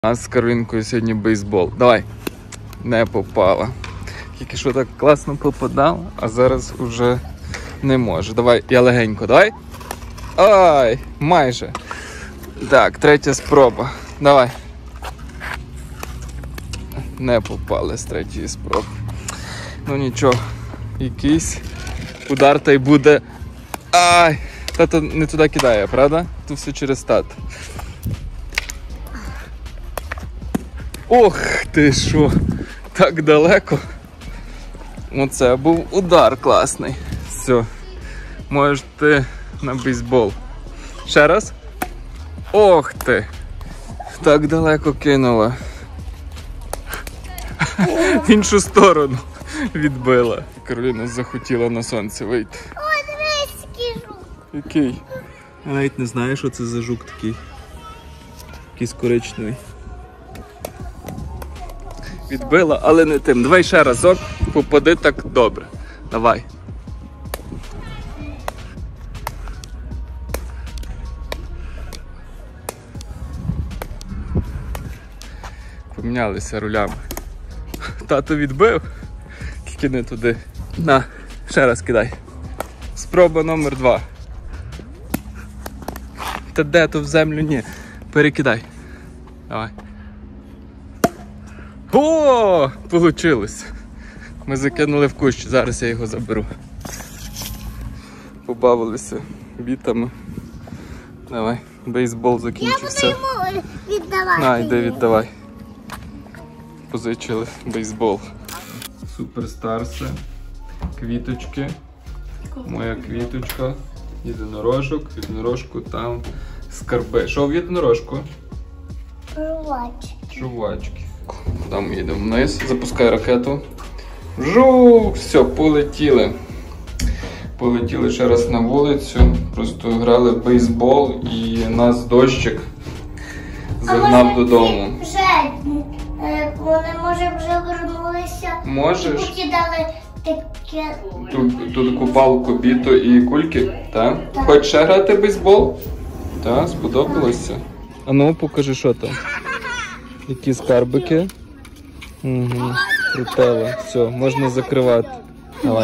У нас з Каролінкою сьогодні бейсбол. Давай. Не попала. Тільки що так класно попадав, а зараз уже не можу. Давай, я легенько, давай. Ай, майже. Так, третя спроба. Давай. Не попали з третьої спроби. Ну нічого, якийсь удар та й буде. Ай! Тато не туди кидає, правда? Тут все через тата. Ох ти що, так далеко. Оце був удар класний. Все, можеш ти на бейсбол. Ще раз. Ох ти, так далеко кинула. В іншу сторону відбила. Кароліна захотіла на сонце вийти. О, дивись, який жук. Який? Я навіть не знаю, що це за жук такий. Якийсь коричневий. Відбила, але не тим. Давай ще разок, попади так добре. Давай. Помінялися рулями. Тато відбив, тільки не туди. На, ще раз кидай. Спроба номер 2. Та де то в землю? Ні. Перекидай. Давай. О, получилось. Ми закинули в кущ, зараз я його заберу. Побавилися бітами. Давай, бейсбол закінчився. Я буду йому віддавати. На, йди віддавай. Позичили бейсбол. Суперстарси, квіточки, моя квіточка, єдинорожок, єдинорожку там скарби. Що в єдинорожку? Жувачки. Жувачки. Там їдемо вниз, запускай ракету. Жук! Все, полетіли. Полетіли ще раз на вулицю, просто грали в бейсбол і нас дощик загнав додому. Вони, може, вже вернулися. Можеш? І покидали таке. Тут купалку, біту і кульки, так? Хочеш ще грати в бейсбол? Так, сподобалося. А ну, покажи, що там. Які скарбики. Угу, крутело. Все, можна закривати. Давай.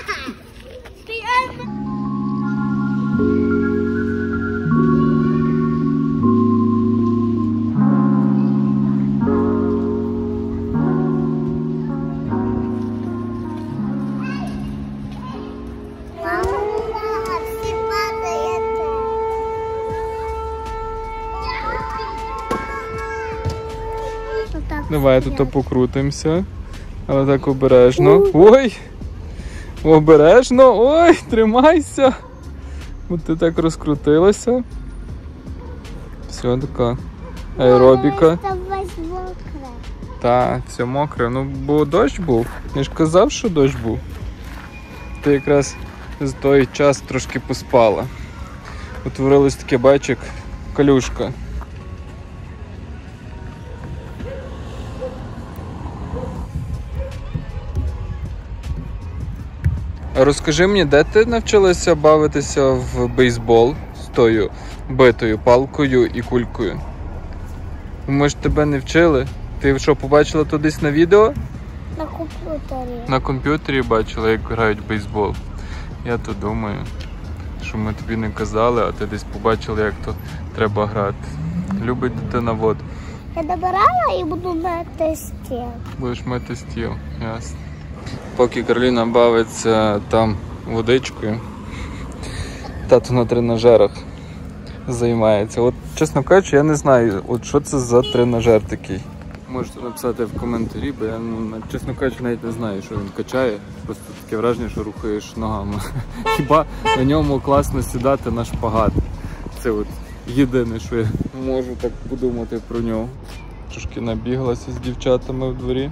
Давай тут покрутимося. Але так обережно. Ой! Обережно! Ой, тримайся! От ти так розкрутилася. Все, така аеробіка. Там весь мокре. Так, все мокре. Ну, бо дощ був. Я ж казав, що дощ був. Ти якраз з той час трошки поспала. Утворилось таке, бачик, калюшка. Розкажи мені, де ти навчилася бавитися в бейсбол з тою битою палкою і кулькою? Ми ж тебе не вчили. Ти що, побачила то десь на відео? На комп'ютері. На комп'ютері бачила, як грають в бейсбол. Я то думаю, що ми тобі не казали, а ти десь побачила, як то треба грати. Любить дитина воду. Я добирала і буду мити стіл. Будеш мити стіл, ясно. Поки Кароліна бавиться там водичкою, тато на тренажерах займається. От, чесно кажучи, я не знаю, от що це за тренажер такий. Можете написати в коментарі, бо я, чесно кажучи, навіть не знаю, що він качає. Просто таке враження, що рухаєш ногами. Хіба на ньому класно сідати на шпагат. Це от єдине, що я можу так подумати про нього. Трошки набіглася з дівчатами в дворі.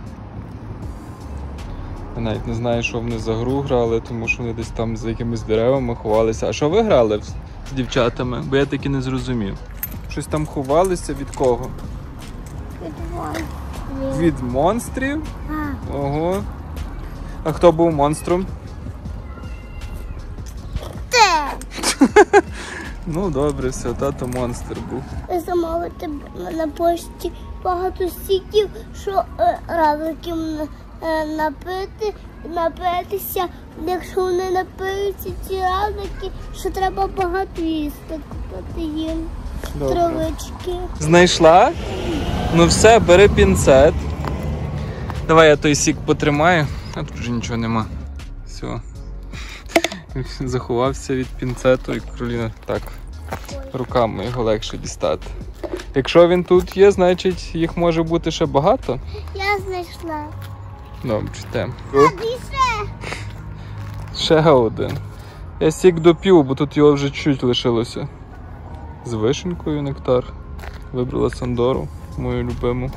Я навіть не знаю, що вони за гру грали, тому що вони десь там за якимись деревами ховалися. А що ви грали з дівчатами? Бо я таки не зрозумів. Щось там ховалися від кого? Від монстрів? Ого. А хто був монстром? Ти! Ну добре, все, тато монстр був. Замовити на пошті багато стіків, що равликів напитися. Якщо вони напиються, ці равлики, що треба багато їсти, купити їм травички. Знайшла? Ну все, бери пінцет. Давай я той сік потримаю, а тут вже нічого нема. Все. Заховався від пінцету і Кароліна так руками його легше дістати. Якщо він тут є, значить їх може бути ще багато. Я знайшла. Добре, читаємо. Більше. Ще один. Я сік допів, бо тут його вже чуть лишилося. З вишенькою нектар. Вибрала Сандору, мою любиму.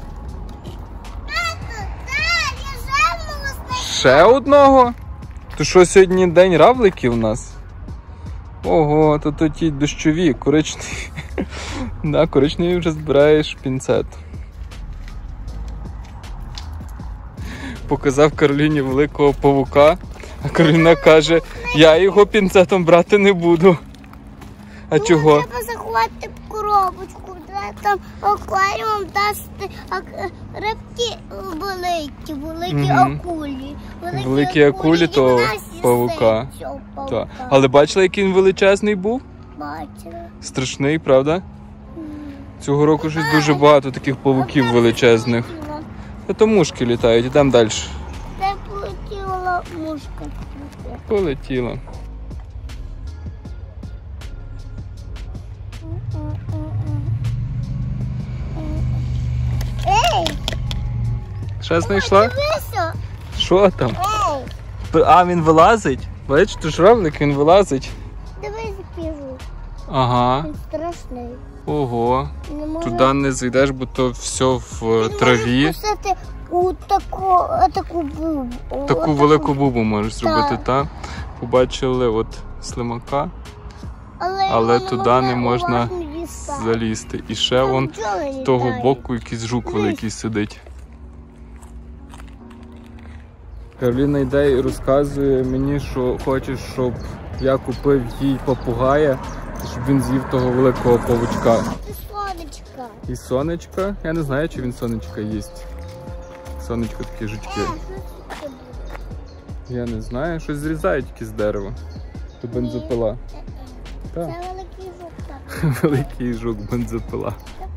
Ще одного? То що, сьогодні день равликів у нас? Ого, то ті дощові, коричневі. Да, коричневі вже збираєш пінцет. Показав Кароліні великого павука, а Кароліна каже, я його пінцетом брати не буду. А чого? Треба заховати в коробочку, там акваріум дасти рибки великі акулі. Великі акулі, то павука. Так. Але бачила, який він величезний був? Бачила. Страшний, правда? Цього року щось дуже багато таких павуків величезних. Та то мушки літають, ідемо далі. Де полетіла мушка? Полетіла. Ей! Ще знайшла? Дивися! Що там? Ей! А, він вилазить? Бачиш, ти ж равлик, він вилазить. Дивись, який жук. Ага. Він страшний. Ого. Не може... Туди не зайдеш, бо то все в траві. Він може вкусити у таку бубу. Таку велику бубу можеш зробити, так? Побачили от слимака, але туди не можна залізти. І ще вон з того боку якийсь жук великий сидить. Кароліна йде і розказує мені, що хоче, щоб я купив їй попугая, щоб він з'їв того великого павучка. Це сонечка. І сонечка? Я не знаю, чи він сонечка їсть. Сонечко такі жучки. Що це буде? Я не знаю, щось зрізають якісь дерево. То бензопила. Це Так. великий жук, так. Великий жук, бензопила.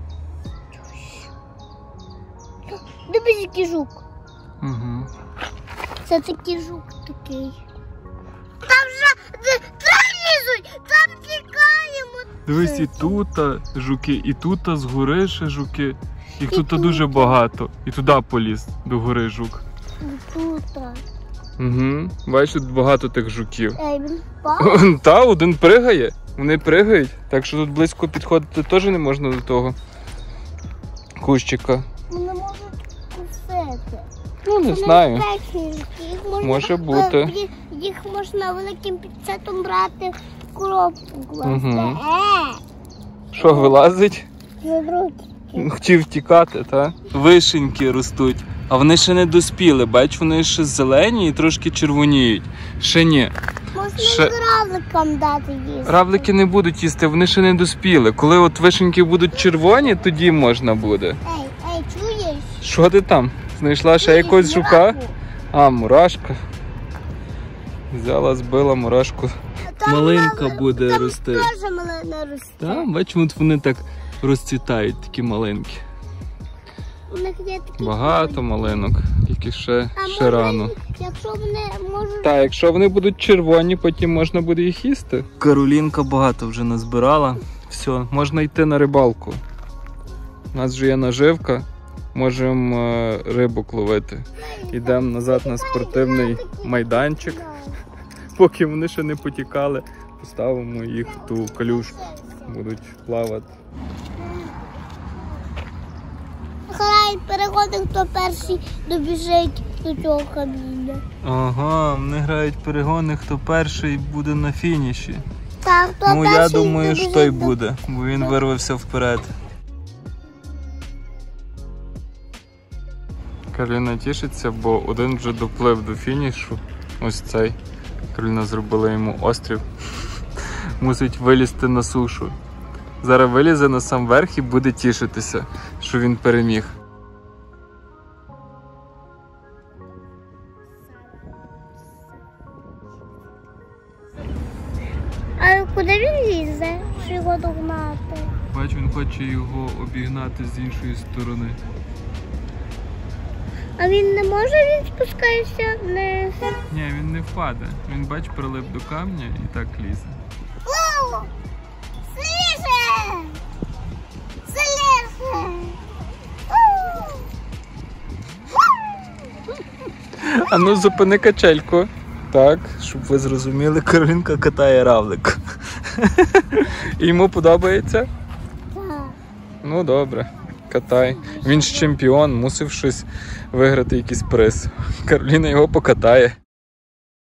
Дивись, який жук. Угу. Це такий жук такий. Там же лізуть, там тікаємо. Дивись, і тут жуки, і тут згори ще жуки. Їх тут дуже багато. І туди поліз, до гори жук. Тут. Угу. Бачиш, тут багато тих жуків. Ей, він впав. Та, один пригає. Вони пригають. Так що тут близько підходити теж не можна до того кущика. Вони можуть кусити. Ну, не знаю. Їх можна, Може бути. Їх можна великим пінцетом брати в коробку класти. Угу. Що, вилазить? Хотів втікати, так? Вишеньки ростуть, а вони ще не доспіли. Бач, вони ще зелені і трошки червоніють. Ще ні. Можна Ще... равликам дати їсти. Равлики не будуть їсти, вони ще не доспіли. Коли от вишеньки будуть червоні, тоді можна буде. Ей, чуєш? Що ти там? Знайшла ще якогось жука? А, мурашка. Взяла, збила мурашку. Малинка буде рости. Там теж малина росте. Так, бачимо, от вони так розцвітають, такі малинки. У них є такі Багато малинок, тільки ще рано. Якщо вони можуть... Так, якщо вони будуть червоні, потім можна буде їх їсти. Каролінка багато вже назбирала. Все, можна йти на рибалку. У нас вже є наживка, можемо рибок ловити. Йдемо назад на спортивний майданчик. Поки вони ще не потікали, поставимо їх в ту калюшку. Будуть плавати. Хай переходить, хто перший добіжить до цього каміння. Ага, вони грають перегони, хто перший буде на фініші. Так, хто Ну, перший я думаю, що той добіжить буде, бо він вирвався вперед. Кароліна тішиться, бо один вже доплив до фінішу. Ось цей. Кароліна зробила йому острів. мусить вилізти на сушу. Зараз вилізе на сам верх і буде тішитися, що він переміг. А куди він лізе, що його догнати? Бач, він хоче його обігнати з іншої сторони. А він не може, він спускається вниз. Ні, він не впаде. Він, бач, прилип до камня і так лізе. Вау! Сліже! Сліже! А ну, зупини качельку. Так, щоб ви зрозуміли, Каролінка катає равлик. І йому подобається? Так. Ну, добре, катай. Він ж чемпіон, мусив щось виграти, якийсь приз. Кароліна його покатає.